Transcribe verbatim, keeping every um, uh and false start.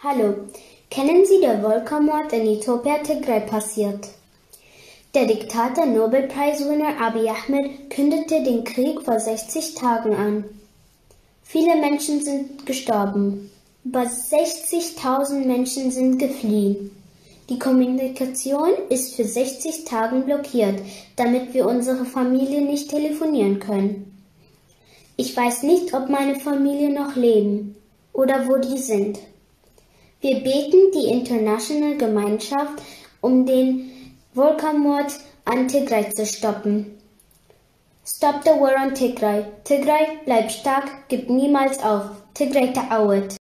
Hallo, kennen Sie den Völkermord in Äthiopien Tigray passiert? Der Diktator Nobelpreiswinner Abiy Ahmed kündigte den Krieg vor sechzig Tagen an. Viele Menschen sind gestorben. Über sechzigtausend Menschen sind geflohen. Die Kommunikation ist für sechzig Tage blockiert, damit wir unsere Familie nicht telefonieren können. Ich weiß nicht, ob meine Familie noch leben oder wo die sind. Wir beten die internationale Gemeinschaft, um den Völkermord an Tigray zu stoppen. Stop the war on Tigray. Tigray, bleib stark, gib niemals auf. Tigray ta'awet.